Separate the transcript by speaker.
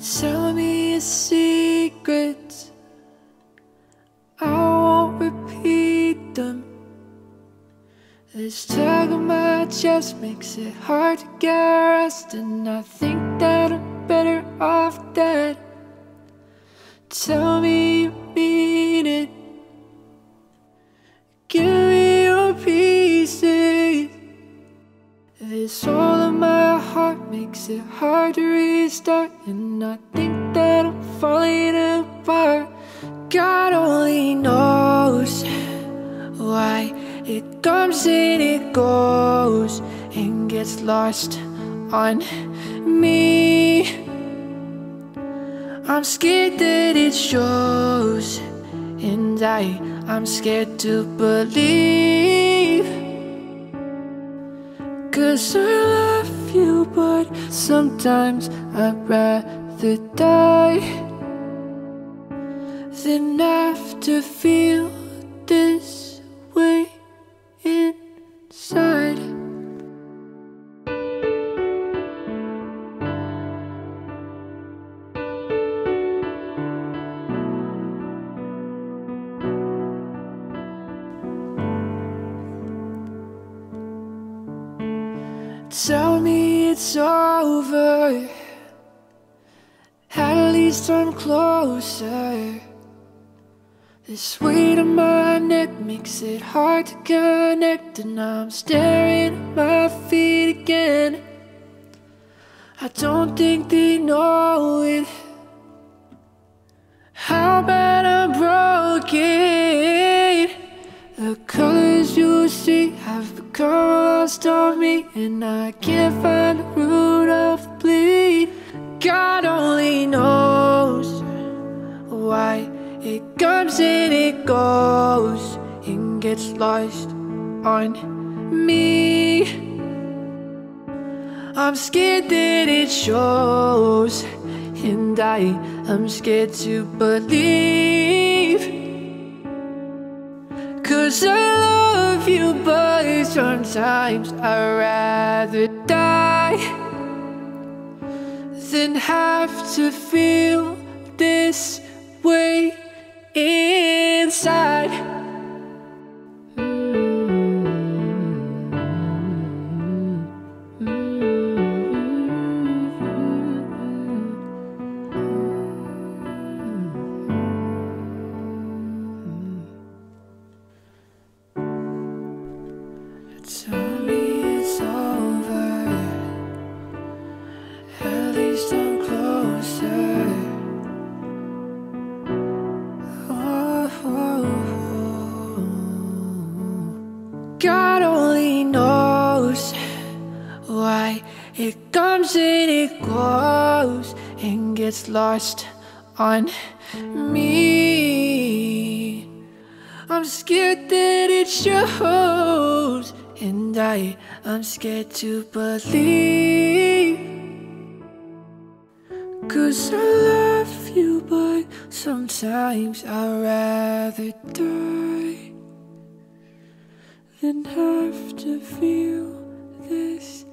Speaker 1: Tell me your secrets, I won't repeat them. This tug on my chest makes it hard to get rest, and I think that I'm better off dead. Tell me you mean it, give me your pieces. This hole in my heart makes it hard to restart, and I think that I'm falling apart. God only knows why it comes and it goes and gets lost on me. I'm scared that it shows, and I'm scared to believe. 'Cause I love you, but sometimes I'd rather die than have to feel this way inside. Tell me it's over, at least I'm closer. This weight on my neck makes it hard to connect, and I'm staring at my feet again. I don't think they know it, how bad I'm broken. The colors you see have become lost on me, and I can't find the root of the bleed. God only knows why it comes and it goes and gets lost on me. I'm scared that it shows, and I'm scared to believe. 'Cause I love you, but sometimes I'd rather die than have to feel this way inside. Tell me it's over, at least I'm closer. God only knows why it comes and it goes and gets lost on me. I'm scared that it shows, and I'm scared to believe. 'Cause I love you, but sometimes I'd rather die than have to feel this